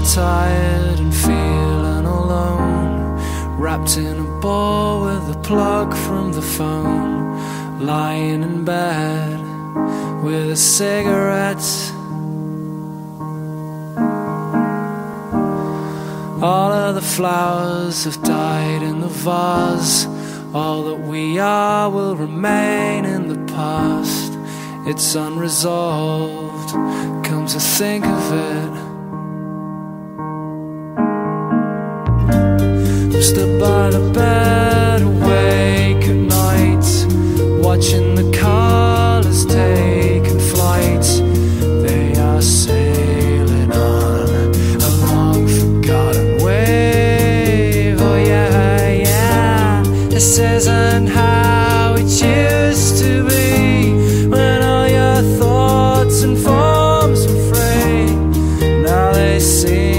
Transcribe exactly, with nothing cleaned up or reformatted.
tired and feeling alone, wrapped in a ball with a plug from the phone, lying in bed with a cigarette. All of the flowers have died in the vase. All that we are will remain in the past. It's unresolved, come to think of it. I'm stood by the bed, awake at night, watching the colours taking flight. They are sailing on a long forgotten wave. Oh yeah, yeah, this isn't how it used to be, when all your thoughts and forms were free. Now they seem